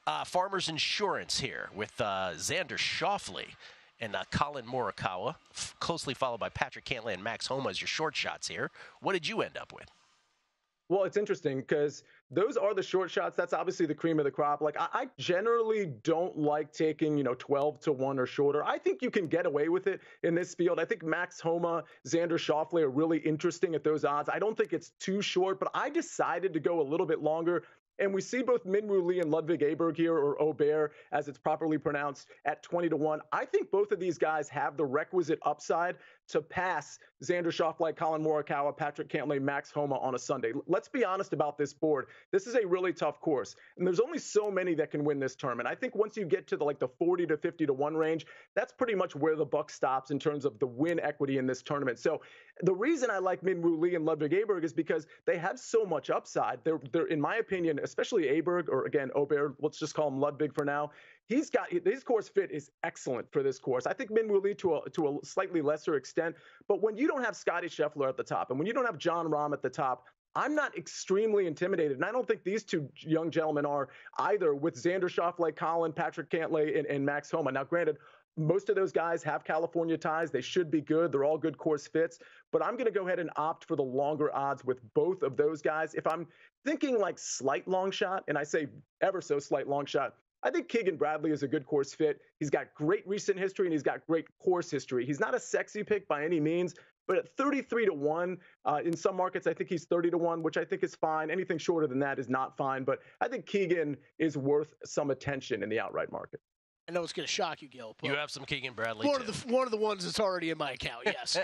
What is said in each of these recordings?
Farmers Insurance here with Xander Schauffele and Colin Morikawa, closely followed by Patrick Cantlay and Max Homa as your short shots here. What did you end up with? Well, it's interesting because those are the short shots. That's obviously the cream of the crop. Like, I generally don't like taking, 12-1 or shorter. I think you can get away with it in this field. I think Max Homa, Xander Schauffele are really interesting at those odds. I don't think it's too short, but I decided to go a little bit longer. And we see both Minwoo Lee and Ludwig Aberg here, or Aubert, as it's properly pronounced, at 20-1. I think both of these guys have the requisite upside to pass Xander Schauffele, Colin Morikawa, Patrick Cantlay, Max Homa on a Sunday. Let's be honest about this board. This is a really tough course, and there's only so many that can win this tournament. I think once you get to the 40 to 50-1 range, that's pretty much where the buck stops in terms of the win equity in this tournament. So the reason I like Minwoo Lee and Ludwig Aberg is because they have so much upside. They're in my opinion, especially Aberg, or again, Aubert, let's just call him Ludwig for now. His course fit is excellent for this course. I think Minwoo Lee to a slightly lesser extent, but when you don't have Scotty Scheffler at the top and when you don't have Jon Rahm at the top, I'm not extremely intimidated, and I don't think these two young gentlemen are either, with Xander Schauffele, Colin, Patrick Cantlay, and Max Homa. Now, granted, most of those guys have California ties. They should be good. They're all good course fits. But I'm going to go ahead and opt for the longer odds with both of those guys. If I'm thinking slight long shot, and I say ever so slight long shot, I think Keegan Bradley is a good course fit. He's got great recent history, and he's got great course history. He's not a sexy pick by any means, but at 33-1, in some markets, I think he's 30-1, which I think is fine. Anything shorter than that is not fine. But I think Keegan is worth some attention in the outright market. I know it's going to shock you, Gill. You have some Keegan Bradley, one of the ones that's already in my account, yes.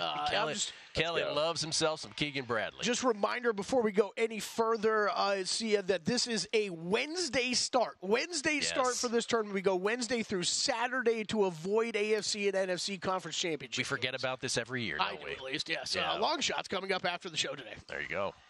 Kelley loves himself some Keegan Bradley. Just a reminder before we go any further, Sia, that this is a Wednesday start. Start for this tournament. We go Wednesday through Saturday to avoid AFC and NFC Conference Championship. We forget about this every year, don't we? At least, yes. Yeah. Long shots coming up after the show today. There you go.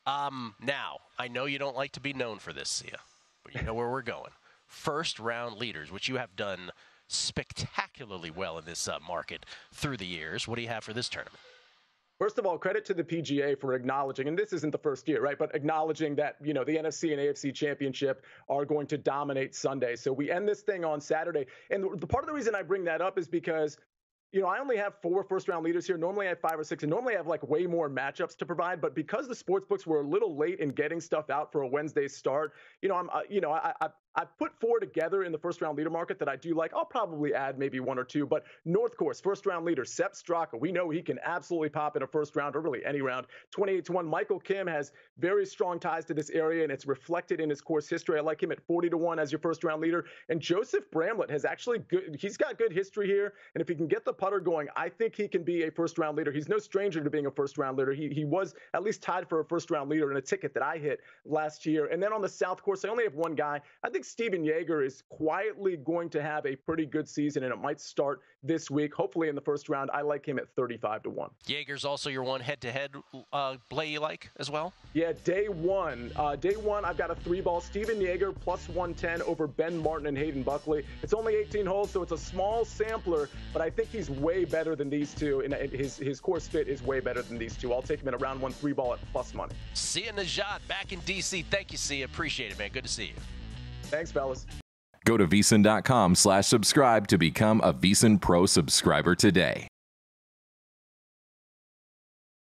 Now, I know you don't like to be known for this, Sia, but you know where we're going. First-round leaders, which you have done spectacularly well in this market through the years. What do you have for this tournament? First of all, credit to the PGA for acknowledging, and this isn't the first year, right, but acknowledging that, the NFC and AFC championship are going to dominate Sunday. So we end this thing on Saturday. And the part of the reason I bring that up is because I only have 4 first-round leaders here. Normally I have 5 or 6, and normally I have way more matchups to provide. But because the sportsbooks were a little late in getting stuff out for a Wednesday start, I put 4 together in the first-round leader market that I do like. I'll probably add maybe 1 or 2. But North Course, first-round leader, Sepp Straka. We know he can absolutely pop in a first round, or really any round. 28-1. Michael Kim has very strong ties to this area, and it's reflected in his course history. I like him at 40-1 as your first-round leader. And Joseph Bramlett has he's got good history here. And if he can get the putter going, I think he can be a first-round leader. He's no stranger to being a first-round leader. He was at least tied for a first-round leader in a ticket that I hit last year. And then on the South Course, I only have one guy. I think Steven Jaeger is quietly going to have a pretty good season, and it might start this week, hopefully in the first round. I like him at 35-1. Jaeger's also your one head-to-head play you like as well? Yeah, day one, I've got a 3-ball. Steven Jaeger plus 110 over Ben Martin and Hayden Buckley. It's only 18 holes, so it's a small sampler, but I think he's way better than these two, and his course fit is way better than these two. I'll take him in a round 1 3-ball at plus money. Sia Nejad back in D.C. Thank you, Sia. Appreciate it, man. Good to see you. Thanks, fellas. Go to VSiN.com/subscribe to become a VSiN Pro subscriber today.